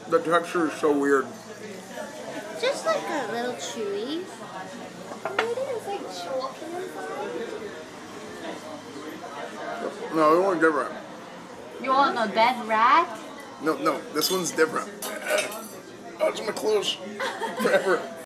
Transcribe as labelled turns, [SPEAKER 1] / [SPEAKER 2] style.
[SPEAKER 1] The texture is so weird.
[SPEAKER 2] Just like a little chewy.
[SPEAKER 3] Maybe it's like chalky inside.
[SPEAKER 1] No, this one's different.
[SPEAKER 3] You want a bad rat?
[SPEAKER 1] No, this one's different. Oh, it's in my clothes forever.